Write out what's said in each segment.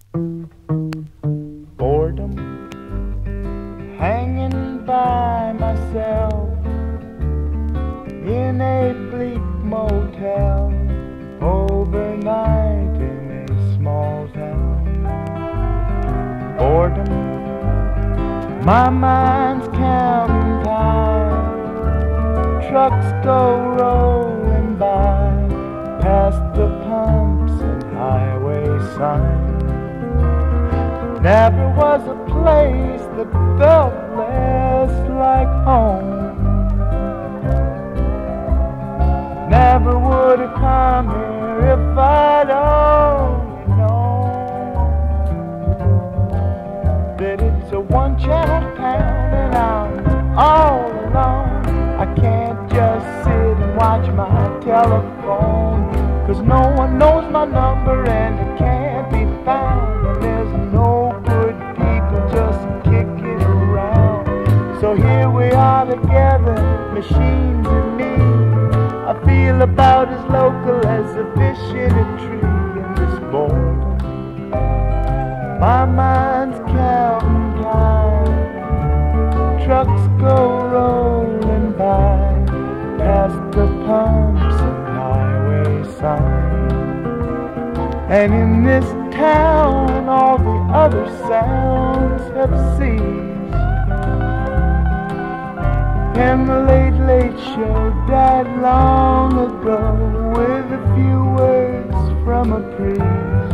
Boredom, hanging by myself in a bleak motel overnight in a small town. Boredom, my mind's counting time. Trucks go rolling by past the pumps and highway signs. Never was a place that felt less like home. Never would have come here if I'd only known that it's a one-channel town and I'm all alone. I can't just sit and watch my telephone, 'cause no one knows my number and it can't be found. And there's no good people just kicking around. So here we are together, machines and me. I feel about as local as a fish in a tree in this boredom. My mind's counting time. Trucks go rolling by past the pumps and highway signs. And in this town all the other sounds have ceased. And the late show died long ago with a few words from a priest.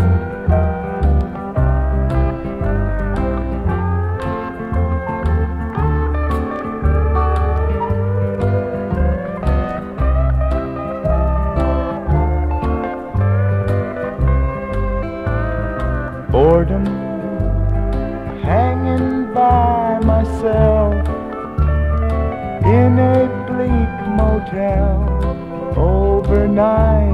Boredom, hanging by myself in a bleak motel overnight